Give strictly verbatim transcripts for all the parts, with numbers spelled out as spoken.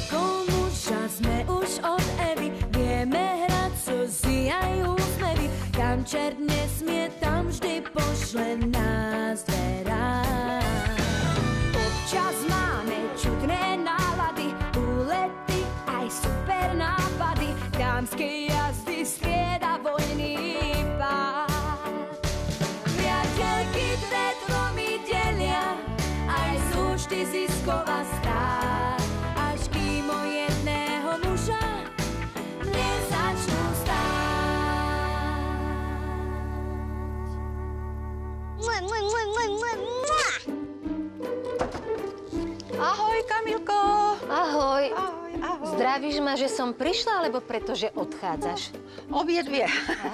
okolo muža sme už od Evy. Vieme hrať slzy aj úsmevy. Kam čert nesmie, tam vždy pošle nás dverá. Občas máme čudné nálady, úlety aj super nápady. Dámske jazdy strieda vojný pád. Priateľky dve dvomi delia, aj z účty zisková strát. Až kým o jedného muža nezačnú stáť. Ahoj, Kamilko. Ahoj. Ahoj, ahoj. Zdravíš ma, že som prišla, alebo pretože odchádzaš? Obidve.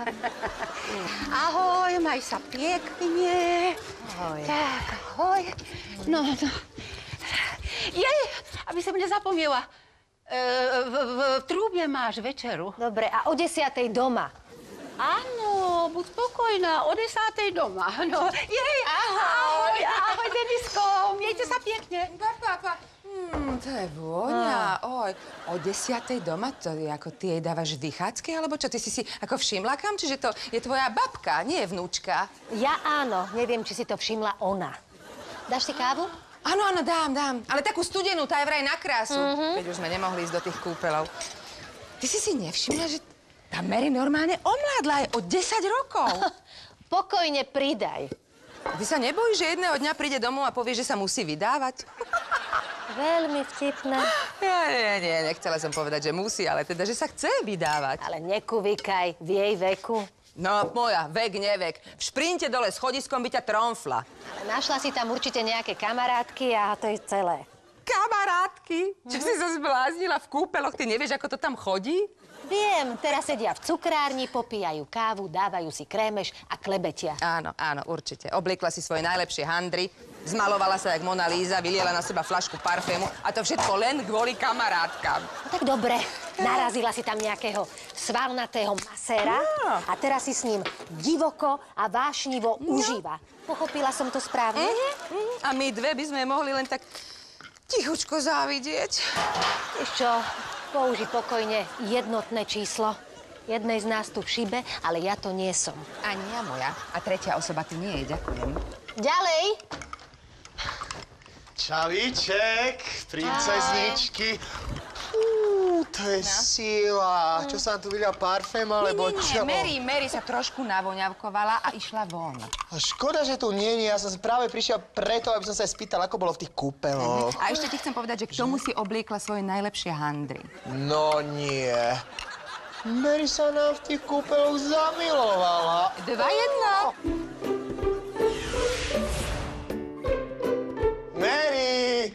Ahoj, maj sa pekne. Ahoj. Tak, ahoj. No, no. Jej, aby som nezapomniela. E, v, v, v trúbe máš večeru. Dobre, a o desiatej doma? Áno, buď spokojná, o desátej doma. No, jej, ahoj. Ahoj, ahoj, Denisko. Miejte sa pekne. Papa, hmm, to je vôňa. Oj, o desiatej doma, to je ako ty jej dávaš vychádzky, alebo čo? Ty si si ako všimla kam? Čiže to je tvoja babka, nie vnúčka? Ja áno, neviem, či si to všimla ona. Dáš si kávu? Áno, áno, dám, dám. Ale takú studenú, tá je vraj na krásu. Mm-hmm. Keď už sme nemohli ísť do tých kúpeľov. Ty si si nevšimla, že tá Mary normálne omládla aj o desať rokov. Pokojne pridaj. Ty sa nebojíš, že jedného dňa príde domov a povie, že sa musí vydávať? Veľmi vtipné. Ja, nie, nie, nechcela som povedať, že musí, ale teda, že sa chce vydávať. Ale nekúvikaj v jej veku. No, moja, vek, nevek. V šprinte dole schodiskom by ťa tromfla. Našla si tam určite nejaké kamarátky a to je celé. Kamarátky? Čo si sa zbláznila v kúpeloch? Ty nevieš, ako to tam chodí? Viem, teraz sedia v cukrárni, popíjajú kávu, dávajú si krémeš a klebetia. Áno, áno, určite. Obliekla si svoje najlepšie handry, zmalovala sa jak Mona Lisa, vyliela na seba fľašku parfému a to všetko len kvôli kamarátkam. No tak dobre, narazila si tam nejakého svalnatého maséra a teraz si s ním divoko a vášnivo no. užíva. Pochopila som to správne? Uh-huh, uh-huh. A my dve by sme mohli len tak tichučko závidieť. Vieš čo? Použi pokojne jednotné číslo. Jednej z nás tu v šibe, ale ja to nie som. Ani ja moja. A tretia osoba tu nie je, ďakujem. Ďalej. Čavíček, princezničky. Fú, to je sila. Čo sa tu vylia parfém, alebo čo? Nie, nie, nie. Mary, Mary sa trošku navoňavkovala a išla von. A škoda, že tu nie je. Ja som práve prišiel preto, aby som sa spýtal, ako bolo v tých kúpeloch. A ešte ti chcem povedať, že k tomu si obliekla svoje najlepšie handry. No nie. Mary sa nám v tých kúpeloch zamilovala. Dva jedna. Mary!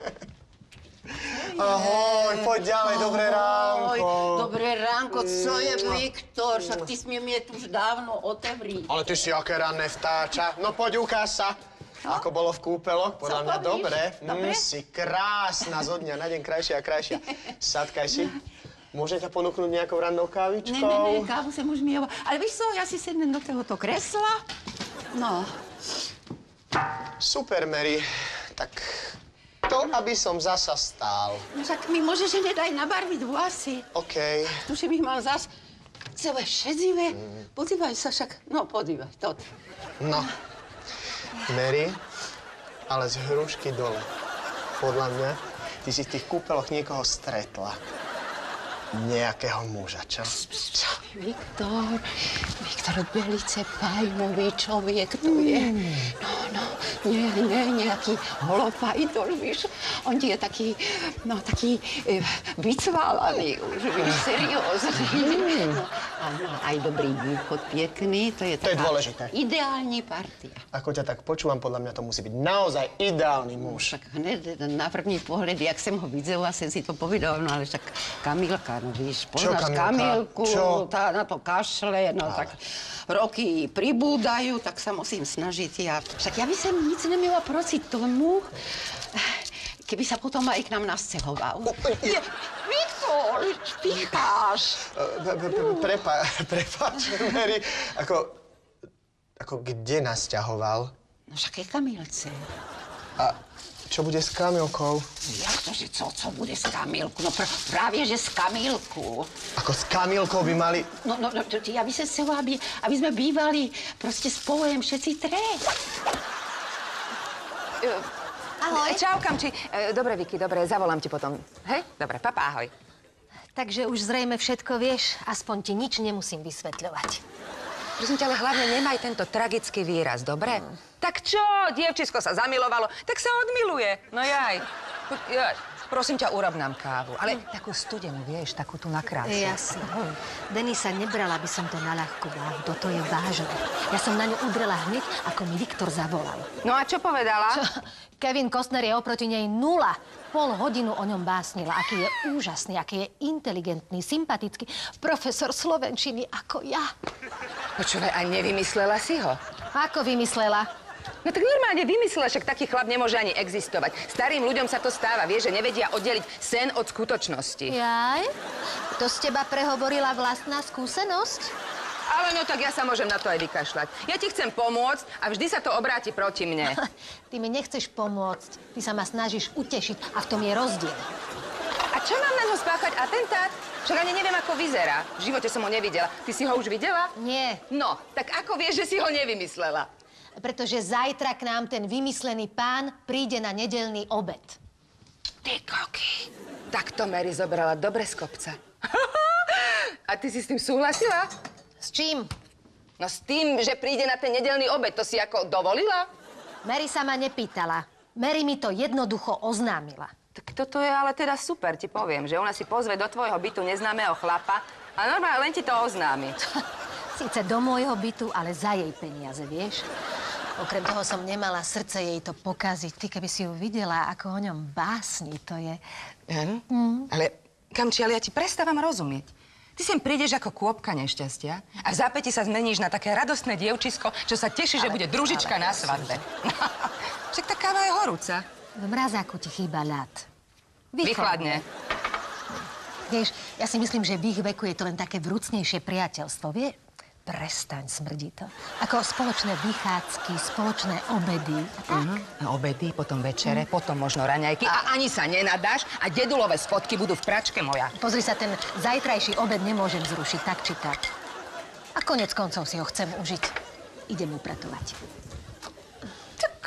Ahoj, poď ďalej, dobré ránko. Dobré ránko, co je Viktor? Však ty smie mi tu už dávno otevriť. Ale ty si aké ranné vtáča. No poď, ukáž sa. No? Ako bolo v kúpeloch, podľa mňa dobre. Dobre? Mm, si krásna, zo dňa na deň krajšia a krajšia. Sadkaj si. Môžem ťa ponúknuť nejakou rannou kávičkou? Ne, ne, ne, kávu som už miela. Ale víš co, ja si sednem do tohoto kresla. No. Super, Mary. Tak to, aby som zasa stál. No však mi môžeš hneď aj nabarviť vlasy. OK. Tuším, ich mám zas celé šedzivé. Mm. Podívaj sa však. No, podívaj, toto. No. Mary, ale z hrušky dole. Podľa mňa, ty si v tých kúpeloch niekoho stretla. Nejakého muža, čo? Čo? Viktor, Viktor velice fajnový človek to je. No, no, nie, nie, nejaký holopajdol, víš. On je taký, no, taký e, vycválaný už, víš, seriózny. No, áno, aj dobrý východ, pekný, to je To je taká dôležité. ideálny partia. Ako ťa tak počúvam, podľa mňa to musí byť naozaj ideálny muž. Tak hned na první pohled, jak som ho videla, som si to povedala, no ale však Kamilka, no víš, poznáš Kamilka? Kamilku, Čo? tá na to kašle, no Ale. tak roky pribúdajú, tak sa musím snažiť ja. Však ja by som nic nemiela proti tomu, keby sa potom aj k nám nasťahoval. Je, Viktor, picháš. Prepáč, Mary, ako, ako kde nasťahoval? No však je Kamilce. A čo bude s Kamilkou? Jak to, že co, co bude s Kamilkou? No pr právě, že s Kamilkou. Ako s Kamilkou by mali... No, no, no, ja by sa chcela, aby, aby sme bývali proste spojem všetci tre. Ahoj. Čau, Kamči. Dobre, Vicky, dobre, zavolám ti potom. Hej? Dobre, papa, ahoj. Takže už zrejme všetko vieš, aspoň ti nič nemusím vysvetľovať. Prosím ťa, ale hlavne nemaj tento tragický výraz, dobre? Mm. Tak čo, dievčisko sa zamilovalo, tak sa odmiluje. No jaj. jaj. Prosím ťa, urob nám kávu. Ale mm. takú studenú, vieš, takú tu na krásu. Jasne. Denisa nebrala by som to na ľahkú váhu, toto je vážne. Ja som na ňu udrela hneď, ako mi Viktor zavolal. No a čo povedala? Čo? Kevin Costner je oproti nej nula. Pol hodinu o ňom básnila, aký je úžasný, aký je inteligentný, sympatický, profesor slovenčiny ako ja. Počúvaj, a nevymyslela si ho? Ako vymyslela? No tak normálne vymyslela, však taký chlap nemôže ani existovať. Starým ľuďom sa to stáva, vieš, že nevedia oddeliť sen od skutočnosti. Jaj? To z teba prehovorila vlastná skúsenosť? Ale no tak ja sa môžem na to aj vykašľať. Ja ti chcem pomôcť a vždy sa to obráti proti mne. Ty mi nechceš pomôcť, ty sa ma snažíš utešiť a v tom je rozdiel. A čo mám na ňo spáchať? Atentát? Však ani neviem, ako vyzerá. V živote som ho nevidela. Ty si ho už videla? Nie. No, tak ako vieš, že si ho nevymyslela? Pretože zajtra k nám ten vymyslený pán príde na nedeľný obed. Ty koky. Tak to Mary zobrala dobre z kopca. A ty si s tým súhlasila? S čím? No s tým, že príde na ten nedeľný obed. To si ako dovolila? Mary sa ma nepýtala. Mary mi to jednoducho oznámila. Tak toto je ale teda super, ti poviem, že ona si pozve do tvojho bytu neznámeho chlapa a normálne len ti to oznámi. Síce do môjho bytu, ale za jej peniaze, vieš? Okrem toho som nemala srdce jej to pokaziť. Ty, keby si ju videla, ako o ňom básni, to je... Áno? Mm. Ale, Kamči, ale ja ti prestávam rozumieť. Ty sem prídeš ako kôpka nešťastia a v zápäti sa zmeníš na také radostné dievčisko, čo sa teší, ale, že bude družička ale, na svadbe. Však tá káva je horúca. V mrazáku ti chýba ľad. Vychladne. Vieš, ja si myslím, že v ich veku je to len také vrúcnejšie priateľstvo, vie? Prestaň, smrdí to. Ako spoločné vychádzky, spoločné obedy. Tak? Uh-huh. Obedy, potom večere, uh-huh. potom možno raňajky. A... a ani sa nenadáš a dedulové spodky budú v pračke moja. Pozri sa, ten zajtrajší obed nemôžem zrušiť, tak či tak. A konec koncov si ho chcem užiť. Idem upratovať. Tak.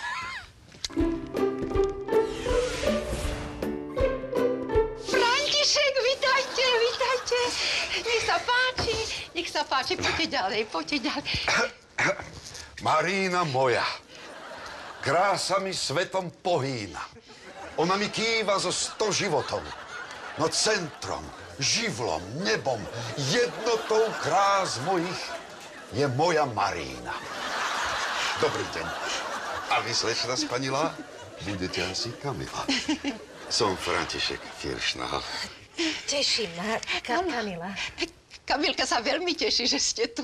František, vitajte, vitajte. Nech sa páči, nech sa páči. Poďte ďalej, poďte ďalej. Marína moja, krása mi svetom pohýna. Ona mi kýva zo sto životov. No centrom, živlom, nebom, jednotou krás mojich je moja Marína. Dobrý deň. A vy, slečna spanilá, budete asi Kamila. Som František Kiršnál. Teší ma, Ka Kamila. Kamilka sa veľmi teší, že ste tu.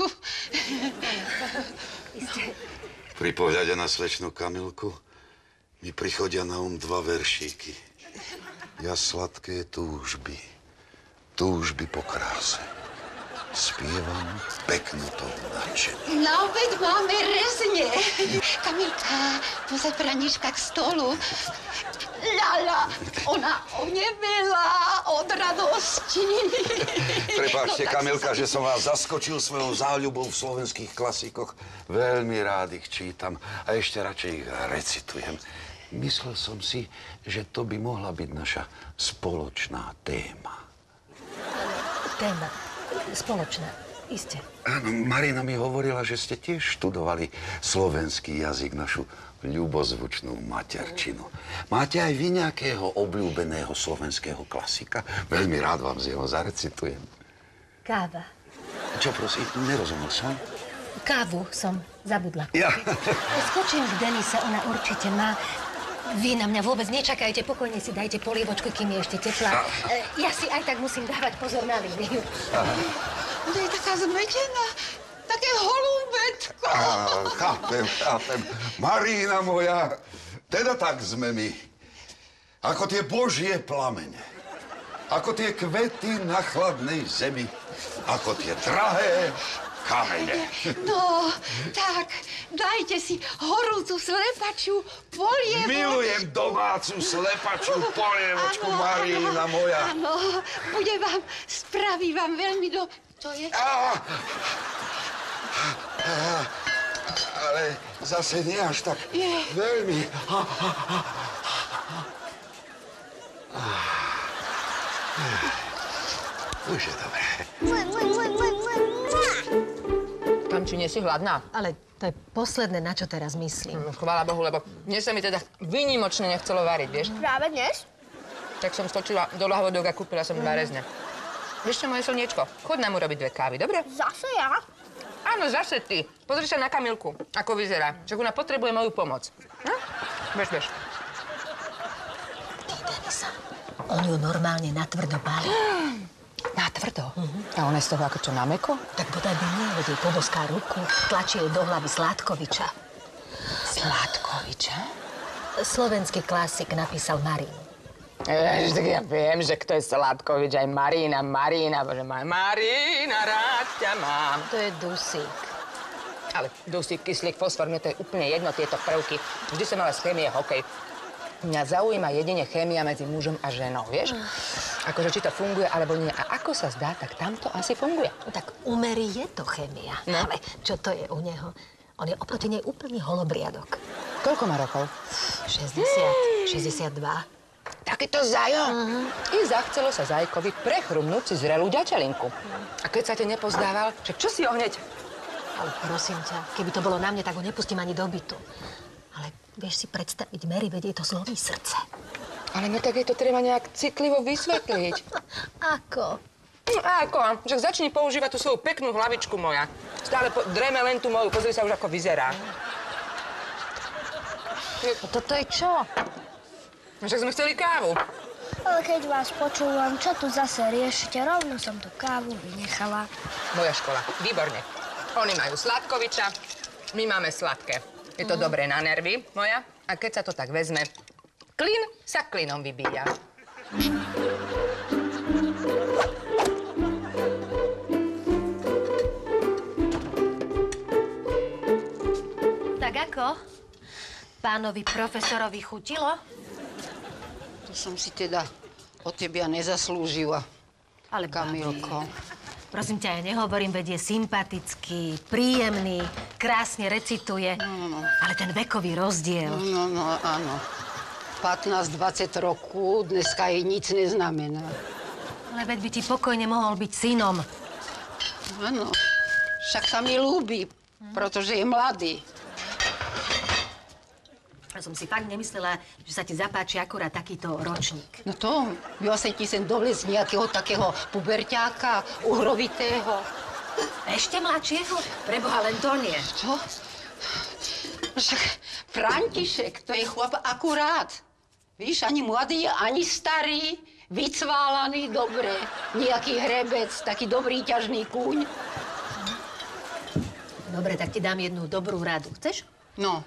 Pri pohľade na slečnú Kamilku mi prichodia na um dva veršíky. Ja sladké túžby, túžby po kráse. Spievam peknotou nadšený. Na obed máme rezne. Kamilka, pozaj pranička k stolu. Lala, ona onevela od radosti. Prepáčte, no, Kamilka, sa... že som vás zaskočil svojou záľubou v slovenských klasikoch. Veľmi rád ich čítam a ešte radšej ich recitujem. Myslel som si, že to by mohla byť naša spoločná téma. Téma. Spoločná. Iste. Áno, Marina mi hovorila, že ste tiež študovali slovenský jazyk, našu ľubozvučnú materčinu. Máte aj vy nejakého obľúbeného slovenského klasika? Veľmi rád vám z jeho zarecitujem. Káva. Čo, prosím? Nerozumel som? Kávu som zabudla. Ja. Skočím k Denise, ona určite má. Vy na mňa vôbec nečakajte, pokojne si dajte polievočku, kým je ešte teplá. Ja si aj tak musím dávať pozor na líniu. Ona je taká zmetená, také holúbetko. Chápem, chápem. Marína moja, teda tak sme my. Ako tie božie plamene. Ako tie kvety na chladnej zemi. Ako tie drahé, kamene. No, tak, dajte si horúcu slepačiu polievočku. Milujem domácu slepačiu polievočku, Marína moja. Áno, bude vám, spraví vám veľmi do... To je... Á, á, ale zase nie až tak veľmi. Už je dobré. Kamči, nie si hladná? Ale to je posledné, na čo teraz myslím. No, chvála Bohu, lebo dnes sa mi teda výnimočne nechcelo variť, vieš? Práve dnes? Tak som skočila do lahodok a kúpila som dva rezne. Vieš čo, moje slniečko, chod nám urobiť dve kávy, dobre? Zase ja? Áno, zase ty. Pozri sa na Kamilku, ako vyzerá. Však ona potrebuje moju pomoc. No? Bež, bež. Ty, Denisa, on ju normálne natvrdo balí. Natvrdo? A ona je z toho ako čo na mäko? Tak bodaj by nie, veď jej poboská ruku, tlačí jej do hlavy Sládkoviča. Sládkoviča? Slovenský klasik napísal Marínu. Jež, tak ja viem, že kto je Sládkovič, aj Marína, Marína, bože, Marína, rád ťa mám. To je dusík. Ale dusík, kyslík, fosfor, mne to je úplne jedno, tieto prvky. Vždy som mala z chémie hokej. Mňa zaujíma jedine chémia medzi mužom a ženou, vieš? Akože či to funguje, alebo nie. A ako sa zdá, tak tam to asi funguje. Tak u Mary je to chémia. No. Ale čo to je u neho? On je oproti nej úplný holobriadok. Koľko má rokov? šesťdesiat, šesťdesiatdva. Takýto zajo. Uh-huh. I zachcelo sa zajkovi prechrumnúť si zrelú ďačelinku. A keď sa te nepozdával, však čo si ho hneď? Ale prosím ťa, keby to bolo na mne, tak ho nepustím ani do bytu. Ale vieš si predstaviť, Mary, vedie to zlomí srdce. Ale no tak je to treba nejak citlivo vysvetliť. Ako? No ako? Však začni používať tú svoju peknú hlavičku moja. Stále po, dreme len tú moju, pozri sa už ako vyzerá. No toto je čo? Však sme chceli kávu. Ale keď vás počúvam, čo tu zase riešite, rovno som tú kávu vynechala. Moja škola. Výborne. Oni majú Sládkoviča, my máme sladké. Je to dobré na nervy, moja. A keď sa to tak vezme, klin sa klinom vybíja. Tak ako? Pánovi profesorovi chutilo? To som si teda od tebia nezaslúžila. Ale Kamilko. Prosím ťa, ja nehovorím, veď je sympatický, príjemný, krásne recituje. No, no, no. Ale ten vekový rozdiel. No, no, áno. pätnásť dvadsať rokov, dneska jej nic neznamená. Ale veď by ti pokojne mohol byť synom. Áno, však sa mi ľúbi, pretože je mladý. Ja som si fakt nemyslela, že sa ti zapáči akurát takýto ročník. No to, ja sa ti sem dovliecť nejakého takého puberťáka, uhrovitého. Ešte mladšieho? Preboha, len to nie. Čo? Však František, to je chlap akurát. Víš, ani mladý, ani starý, vycválaný, dobre. Nejaký hrebec, taký dobrý ťažný kúň. Dobre, tak ti dám jednu dobrú radu. Chceš? No.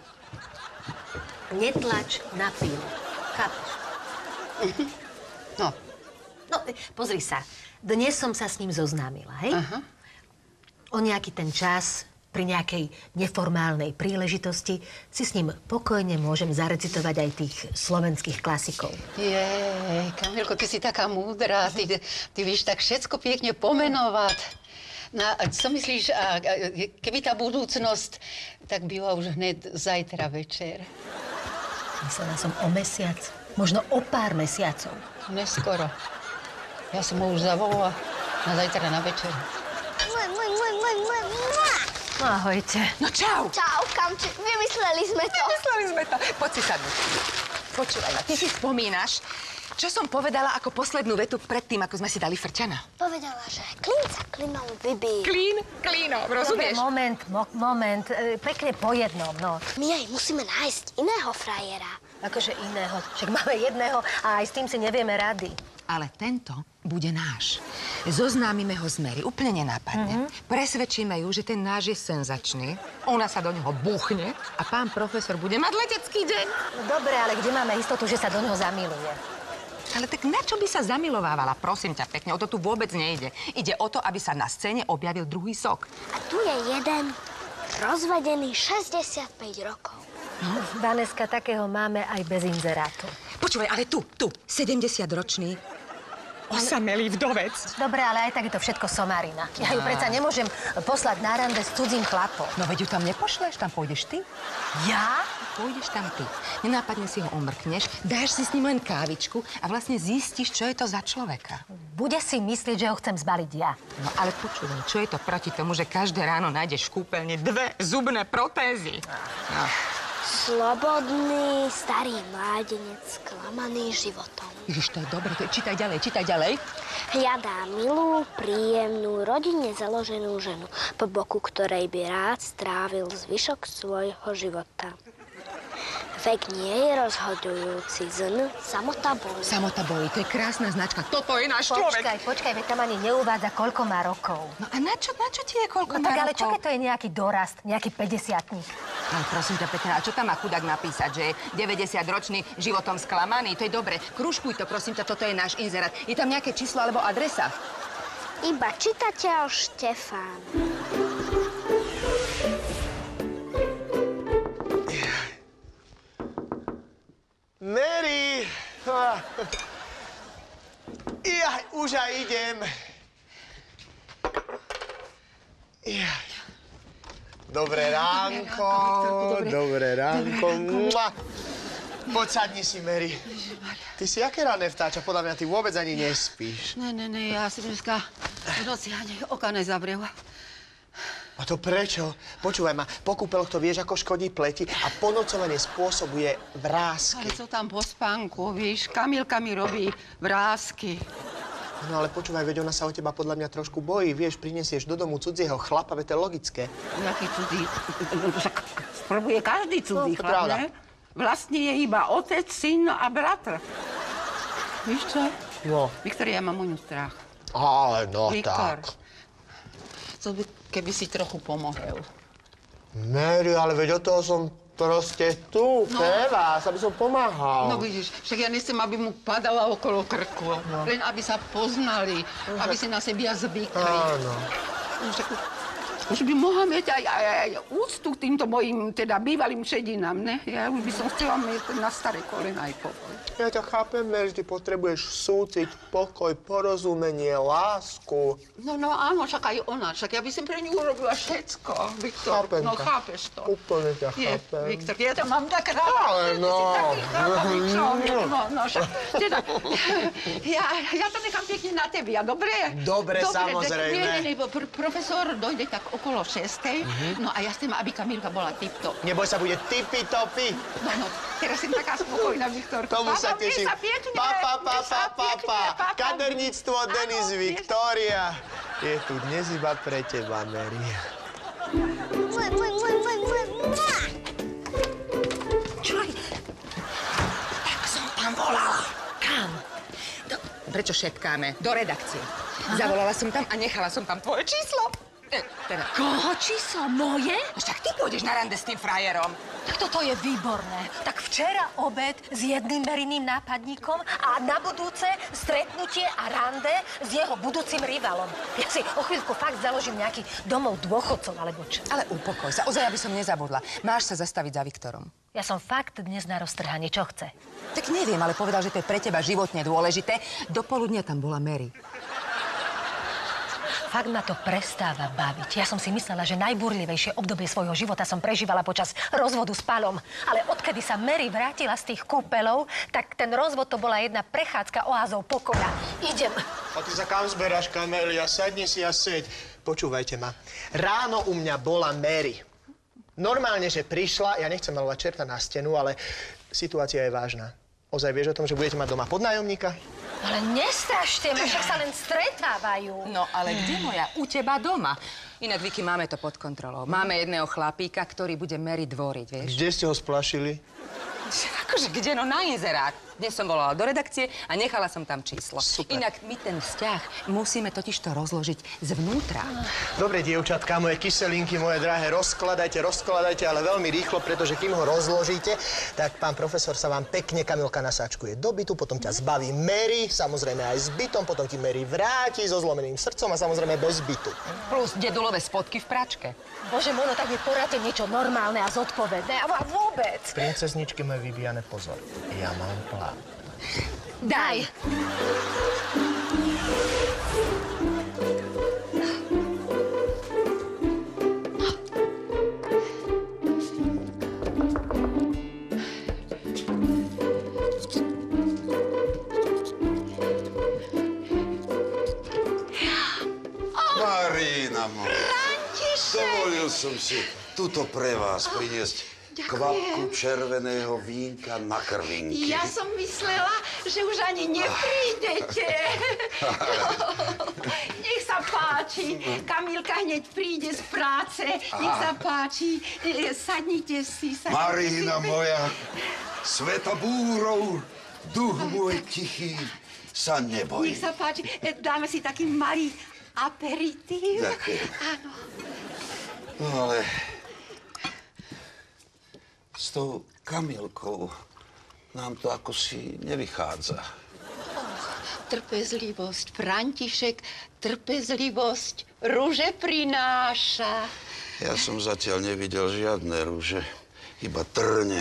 Netlač na pilu. Chápeš? No. No, pozri sa. Dnes som sa s ním zoznámila, hej? Aha. O nejaký ten čas, pri nejakej neformálnej príležitosti, si s ním pokojne môžem zarecitovať aj tých slovenských klasikov. Jej, Kamilko, ty si taká múdra. Ty, ty vieš tak všetko pekne pomenovať. No, a čo myslíš, a, a, keby tá budúcnosť, tak byla už hned zajtra večer. Myslela som o mesiac, možno o pár mesiacov. Neskoro. Ja som ho už zavolala na zajtra na večer. No ahojte. No čau. Čau, Kamči, vymysleli sme to. Vymysleli sme to. Poď si sadnúť. Počúvaj ma, ty si spomínaš, čo som povedala ako poslednú vetu predtým, ako sme si dali frťana? Povedala, že klin sa klinom vybíja. Klín, klínom, rozumieš? Dobre, moment, mo- moment. E, pekne po jednom, no. My aj musíme nájsť iného frajera. Akože iného. Však máme jedného a aj s tým si nevieme rady. Ale tento bude náš. Zoznámime ho z Mary, úplne nenápadne. Mm-hmm. Presvedčíme ju, že ten náš je senzačný. Ona sa do neho buchne a pán profesor bude mať letecký deň. No dobre, ale kde máme istotu, že sa do neho zamiluje? Ale tak na čo by sa zamilovávala? Prosím ťa pekne, o to tu vôbec nejde. Ide o to, aby sa na scéne objavil druhý sok. A tu je jeden rozvedený šesťdesiatpäť rokov. No, Vaneska, takého máme aj bez inzerátu. Počúvaj, ale tu, tu, sedemdesiatročný osamelý vdovec. Dobre, ale aj tak je to všetko somarina. Ja ju predsa nemôžem poslať na rande s cudzím chlapom. No veď ju tam nepošleš, tam pôjdeš ty. Ja? Pôjdeš tam ty. Nenápadne si ho omrkneš, dáš si s ním len kávičku a vlastne zistíš, čo je to za človeka. Bude si myslieť, že ho chcem zbaliť ja. No ale počúvaj, čo je to proti tomu, že každé ráno nájdeš v kúpeľni dve zubné protézy? No. Slobodný starý mládenec, sklamaný životom. Ježiš, to je dobre, to je, čítaj ďalej, čítaj ďalej. Hľadá milú, príjemnú, rodine založenú ženu, po boku ktorej by rád strávil zvyšok svojho života. Vek nie je rozhodujúci, zn, samota bolí. Samota bolí, to je krásna značka. Toto je náš človek. Počkaj, počkaj, veď tam ani neuvádza, koľko má rokov. No a na čo, na čo ti je koľko No má tak ale rokov? čo keď to je nejaký dorast, nejaký päťdesiatnik? Ale prosím ťa, Petra, a čo tam má chudák napísať, že je deväťdesiatročný životom sklamaný? To je dobre. Kružkuj to, prosím ťa, toto je náš inzerát. Je tam nejaké číslo alebo adresa? Iba čitateľ Štefán. Mary! Ah. Jaj, už aj idem. Jaj. Dobré ránko, dobré ránko. Mua. Poď sadni si, Mary. Ty si aké ranné vtáča? Podľa mňa ty vôbec ani nespíš. Ne, ne, ne, ja si dneska v noci ani oka nezavrel. A to prečo? Počúvaj ma, po kúpeloch to vieš, ako škodí pleti a ponocovanie spôsobuje vrásky. Ale co tam po spánku, víš? Kamilka mi robí vrásky. No ale počúvaj, veď ona sa o teba podľa mňa trošku bojí. Vieš, prinesieš do domu cudzieho chlapa, veď to je logické. Jaký cudzí? Však sprobuje každý cudzí No, to chlap, pravda. ne? Vlastne je iba otec, syn a bratr. Víš čo? No. Viktoria, ja mám môj strach. Ale no Viktor. tak. Co by, keby si trochu pomohol? Mary, ale veď o toho som proste tu, No. pre vás, aby som pomáhal. No vidíš, však ja nechcem, aby mu padala okolo krku. No. Len aby sa poznali, aby si na sebia zvykli. Áno. No, však už by mohla mať aj, aj, aj úctu k týmto mojim, teda bývalým šedinám, ne? Ja už by som chcela mať na staré kolena aj pokoj. Ja ťa chápem, Mary, ty potrebuješ súcit, pokoj, porozumenie, lásku. No, no áno, však aj ona, však ja by som pre ňu urobila všetko, Viktor. Chápem No ťa. chápeš to. Úplne ťa Nie, chápem. Viktor, ja to mám tak ráda. Ale no. Ty si taký chápavý človek. No. No, no, však, teda, ja, ja to nechám pekne na tebia, dobre? Dobre, samozrejme. Nie, nie, nie, pr profesor dojde tak okolo šestej, no a ja chcem, aby Kamilka bola tip-top. Neboj sa, bude tipi-topi. No, no, teraz som taká spokojná, Viktorko. Tomu sa Papa, mne teším. sa pekne, Pa, pa, pa, mne sa pa, pa, pekne, pa. papa. Kaderníctvo Denis Áno, Viktória. Je tu dnes iba pre teba, Mary. Čuj, tak som tam volala. Kam? Do, prečo šepkáme? Do redakcie. Zavolala som tam a nechala som tam tvoje číslo. E, teda. Koho číslo? Moje? No však ty pôjdeš na rande s tým frajerom. Tak toto je výborné. Tak včera obed s jedným Meriným nápadníkom a na budúce stretnutie a rande s jeho budúcim rivalom. Ja si o chvíľku fakt založím nejaký domov dôchodcov alebo čo. Ale upokoj sa, ozaj, aby som nezabudla. Máš sa zastaviť za Viktorom. Ja som fakt dnes na roztrhanie, čo chce. Tak neviem, ale povedal, že to je pre teba životne dôležité. Do poludnia tam bola Mary. Fakt ma to prestáva baviť. Ja som si myslela, že najburlivejšie obdobie svojho života som prežívala počas rozvodu s Palom. Ale odkedy sa Mary vrátila z tých kúpeľov, tak ten rozvod to bola jedna prechádzka oázou pokoja. Idem. A ty sa kam zberáš, Kamelia? Sadni si a seď. Počúvajte ma. Ráno u mňa bola Mary. Normálne, že prišla, ja nechcem malovať čerta na stenu, ale situácia je vážna. Ozaj vieš o tom, že budete mať doma podnájomníka? Ale nestrašte ma, však sa len stretávajú. No, ale kde moja? U teba doma. Inak, Vicky, máme to pod kontrolou. Máme jedného chlapíka, ktorý bude Mary dvoriť, vieš? Kde ste ho splašili? Akože kde? No na inzerát. Dnes som volala do redakcie a nechala som tam číslo. Super. Inak my ten vzťah musíme totiž to rozložiť zvnútra. Dobre, dievčatka, moje kyselinky, moje drahé, rozkladajte, rozkladajte, ale veľmi rýchlo, pretože kým ho rozložíte, tak pán profesor sa vám pekne, Kamilka, nasáčkuje do bytu, potom ťa zbaví Mary, samozrejme aj s bytom, potom ti Mary vráti so zlomeným srdcom a samozrejme bez bytu. Plus dedulové spodky v pračke. Bože, Mono, tak mi poradte niečo normálne a zodpovedné. A vôbec. Princezničky moje Viviane, pozor, ja mám plán. Daj. Marína moja, dovolil som si tuto pre vás priniesť kvapku červeného vínka na krvinky. Ja som myslela, že už ani neprídete. Nech sa páči. Kamilka hneď príde z práce. Nech sa páči. Sadnite si, sadnite Marína si. moja, sveta búrov, duch môj tichý, sa neboj. Nech sa páči. Dáme si taký malý aperitív. Ďakujem. Áno. No ale s tou Kamilkou nám to ako si nevychádza. Trpezlivosť, František, trpezlivosť rúže prináša. Ja som zatiaľ nevidel žiadne rúže, iba trne.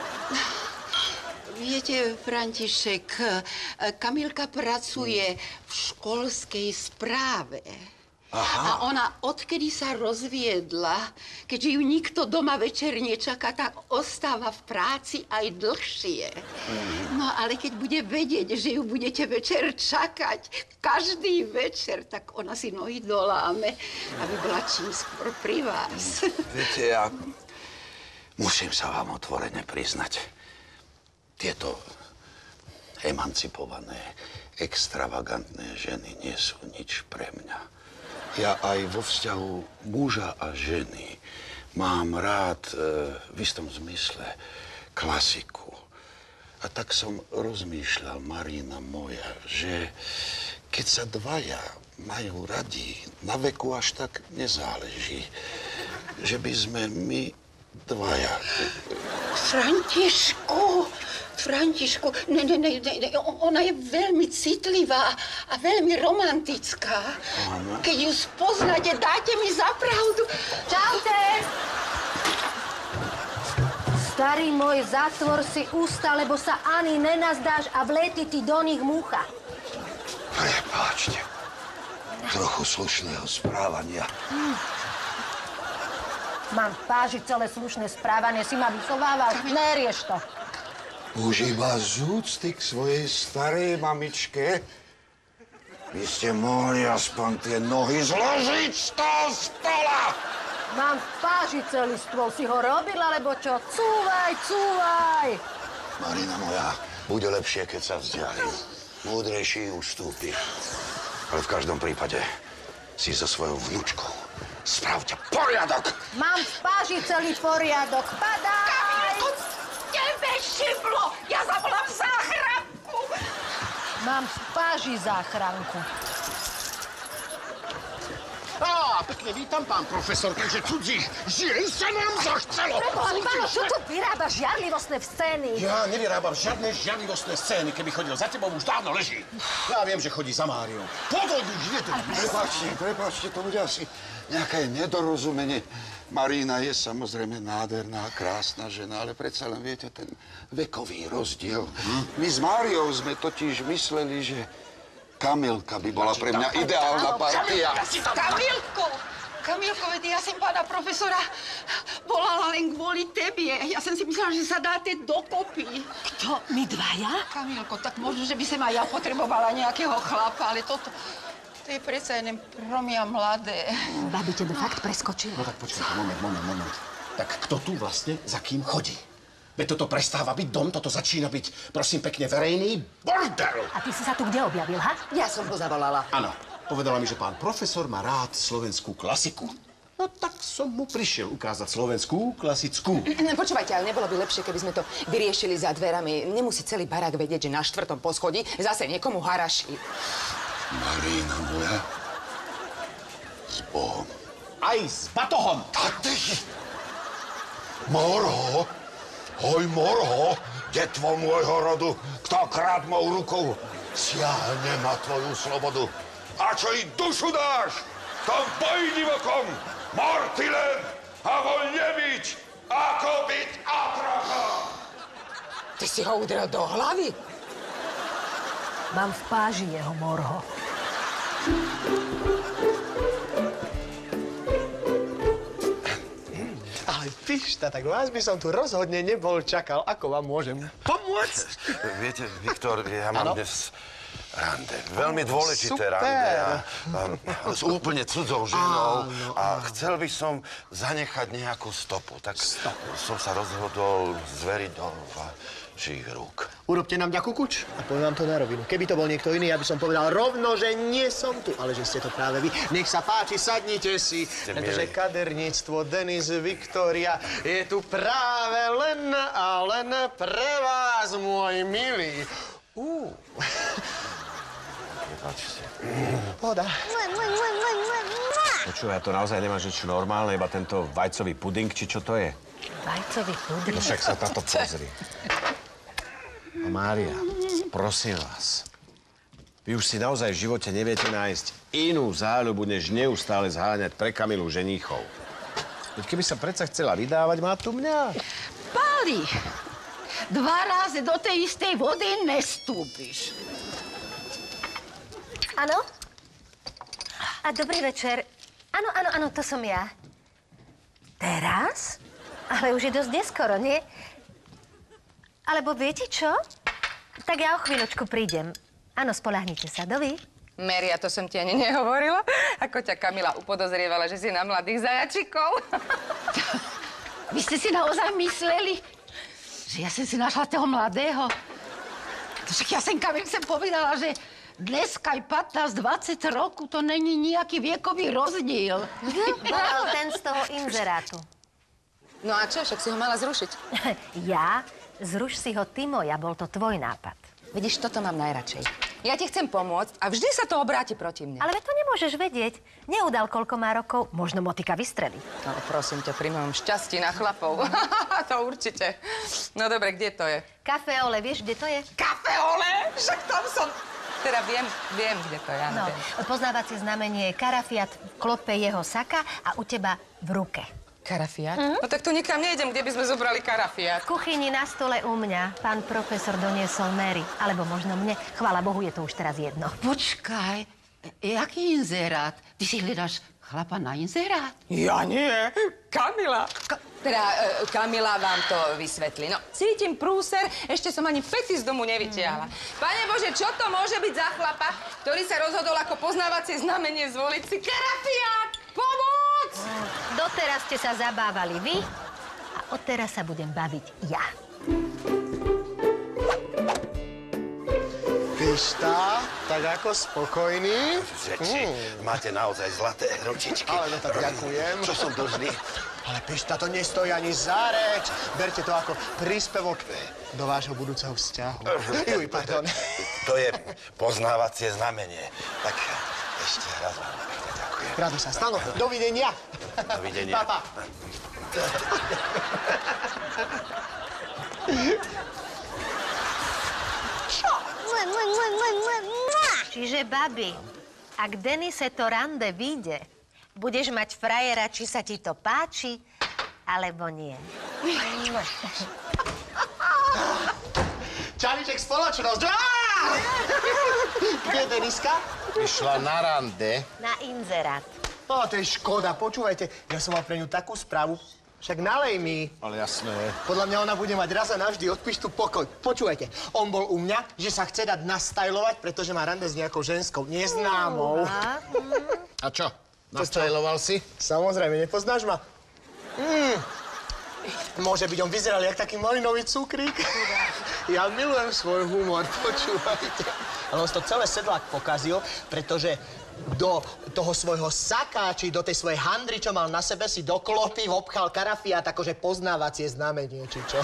Viete, František, Kamilka pracuje v školskej správe. Aha. A ona, odkedy sa rozviedla, keďže ju nikto doma večer nečaká, tak ostáva v práci aj dlhšie. No ale keď bude vedieť, že ju budete večer čakať, každý večer, tak ona si nohy doláme, aby bola čím skôr pri vás. Viete, ja musím sa vám otvorene priznať. Tieto emancipované, extravagantné ženy nie sú nič pre mňa. Ja aj vo vzťahu muža a ženy mám rád e, v istom zmysle klasiku. A tak som rozmýšľal, Marína moja, že keď sa dvaja majú radi, na veku až tak nezáleží, že by sme my dvaja... Františku, Františku, ne, ne, ne, ne, ona je veľmi citlivá a veľmi romantická. Áno. Keď ju spoznáte, dáte mi za pravdu. Čaute! Starý môj, zatvor si ústa, lebo sa ani nenazdáš a vletí ti do nich múcha. Prepáčte, trochu slušného správania. Hm. Mám v páži celé slušné správanie, si ma vychovával, nerieš to. Už iba z úcty k svojej starej mamičke by ste mohli aspoň tie nohy zložiť z toho stola! Mám v páži celý stôl, si ho robil, alebo čo? Cúvaj, cúvaj! Marina moja, bude lepšie, keď sa vzdialím. Múdrejší ustúpi. Ale v každom prípade si so svojou vnúčkou spravte poriadok! Mám v páži celý poriadok, padaj! Kamilko, tebe šiblo! Ja zavolám záchranku! Mám v páži záchranku. Á, pekne vítam, pán profesor, takže cudzích žien sa nám zachcelo. Preboha, Pálo, čo tu vyrábaš žiarlivostné scény? Ja nevyrábam žiadne žiarlivostné scény. Keby chodil za tebou, už dávno leží. Ja viem, že chodí za Máriou. Podod už je tu. Prepáčte, prepáčte, to bude asi nejaké nedorozumenie. Marína je samozrejme nádherná, krásna žena, ale predsa len viete, ten vekový rozdiel. My s Máriou sme totiž mysleli, že Kamilka by bola pre mňa ideálna partia. Kamilko! Kamilko, veď ja som pána profesora volala len kvôli tebe. Ja som si myslela, že sa dáte dokopy. Kto, my dvaja? Kamilko, tak možno, že by som aj ja potrebovala nejakého chlapa, ale toto... To je predsa jeden promia mladé. Babi, tebe fakt preskočilo. No tak počkajte, moment, moment, moment. Tak kto tu vlastne za kým chodí? Veď toto prestáva byť dom, toto začína byť, prosím pekne, verejný bordel. A ty si sa tu kde objavil, ha? Ja som ho zavolala. Áno, povedala mi, že pán profesor má rád slovenskú klasiku. No tak som mu prišiel ukázať slovenskú klasickú. Počúvajte, ale nebolo by lepšie, keby sme to vyriešili za dverami. Nemusí celý barák vedieť, že na štvrtom poschodí zase niekomu haraší. Marina moja, s Bohom. Aj s batohom. A ty! Morho, hoj Morho, detvo môjho rodu, kto krát mou rukou siahne na tvoju slobodu. A čo i dušu dáš, tom poj divokom, mortilem a voľne byť, ako byť atrachom. Ty si ho udrel do hlavy? Mám v páži jeho morho. Ale Pišta, tak vás by som tu rozhodne nebol čakal. Ako vám môžem pomôcť? Viete, Viktor, ja mám ano? dnes rande. Veľmi dôležité Super. rande. A, a, s úplne cudzou ženou. Áno, A chcel by som zanechať nejakú stopu. Tak Stopu. som sa rozhodol zveriť do vašich rúk. Urobte nám ďakú kuč a poviem vám to na rovinu. Keby to bol niekto iný, ja by som povedal rovno, že nie som tu. Ale že ste to práve vy. Nech sa páči, sadnite si. Pretože milí. kaderníctvo Denis Viktória je tu práve len a len pre vás, môj milý. Uú. Prepačte. Pohoda. Počúvaj, to naozaj nemáš nič normálne, iba tento vajcový puding, či čo to je? Vajcový pudring. No však sa táto pozri. A Mária, prosím vás, vy už si naozaj v živote neviete nájsť inú záľubu, než neustále zháňať pre Kamilu ženíchov. Veď keby sa predsa chcela vydávať, má tu mňa. Páli, dva razy do tej istej vody nestúpiš. Áno? A dobrý večer. Áno, áno, áno, to som ja. Teraz? Ale už je dosť neskoro, nie? Alebo viete čo? Tak ja o chvíľočku prídem. Áno, spoľahnite sa. Dovi? Mary, a to som ti ani nehovorila, ako ťa Kamila upodozrievala, že si na mladých zajačikov. Vy ste si naozaj mysleli, že ja som si našla toho mladého? Však ja som Kamilce povedala, že dneska aj pätnásť dvadsať rokov to není nejaký viekový rozdiel. Bol ten z toho inzerátu. No a čo, však si ho mala zrušiť? Ja? Zruš si ho ty, moja. Bol to tvoj nápad. Vidíš, toto mám najradšej. Ja ti chcem pomôcť a vždy sa to obráti proti mne. Ale veď to nemôžeš vedieť. Neudal, koľko má rokov. Možno motika vystrelí. Ale prosím ťa, pri mojom šťastí na chlapov. To určite. No dobre, kde to je? Kafe Ole, vieš, kde to je? Kafe Ole? Však tam som... Teda viem, viem, kde to je, áno, No, viem. poznávacie znamenie je karafiat v klope jeho saka a u teba v ruke. Karafiat? No tak tu nikam nejdem, kde by sme zobrali karafiat. V kuchyni na stole u mňa pán profesor doniesol Mary. Alebo možno mne. Chvála Bohu, je to už teraz jedno. Počkaj, jaký inzerát? Ty si hľadáš chlapa na inzerát? Ja nie, Kamila. Ka- teda e, Kamila vám to vysvetlí. No, cítim prúser, ešte som ani pety z domu nevytiahla. Pane Bože, čo to môže byť za chlapa, ktorý sa rozhodol ako poznávacie znamenie zvoliť si karafiat? Pomoc! Doteraz ste sa zabávali vy a odteraz sa budem baviť ja. Pišta, tak ako spokojný? Řeči, máte naozaj zlaté ručičky. Ale no tak ďakujem. Čo som dlžný? Ale Pišta, to nestojí ani za reč. Berte to ako príspevok do vášho budúceho vzťahu. Juj, pardon. To je poznávacie znamenie. Tak ešte raz vám pekne ďakujem. Rado sa stalo. Dovidenia. Dovidenia. Papa. Čiže, babi, ak Denise to rande vyjde, budeš mať frajera, či sa ti to páči, alebo nie. Čavíček, spoločnosť. Kde je Deniska? Išla na rande. Na inzerát. No, to je škoda. Počúvajte, ja som mal pre ňu takú správu. Však nalej mi. Ale jasné. Podľa mňa ona bude mať raz a navždy od Pištu pokoj. Počúvajte, on bol u mňa, že sa chce dať nastajlovať, pretože má rande s nejakou ženskou neznámou. A čo? Nastajloval si? Samozrejme, nepoznáš ma? Mm. Môže byť, on vyzeral jak taký malinový cukrík. Ja milujem svoj humor, počúvajte. Ale on to celé sedlák pokazil, pretože do toho svojho saka, či do tej svojej handry, čo mal na sebe, si do klopy obchal karafiát, akože poznávacie znamenie, či čo.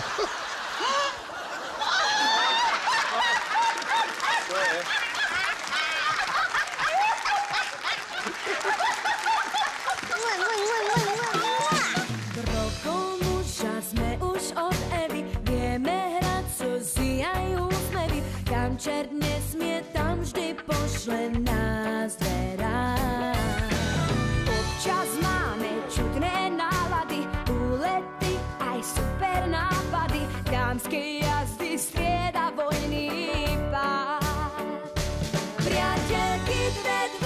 Krokom muža sme už od Evy, vieme hrať slzy aj úsmevy. Kam čert nesmie, tam vždy pošle nás dverá. Občas máme čudné nálady, úlety aj super nápady. Dámske jazdy strieda vojný pád. Priateľky dve, dve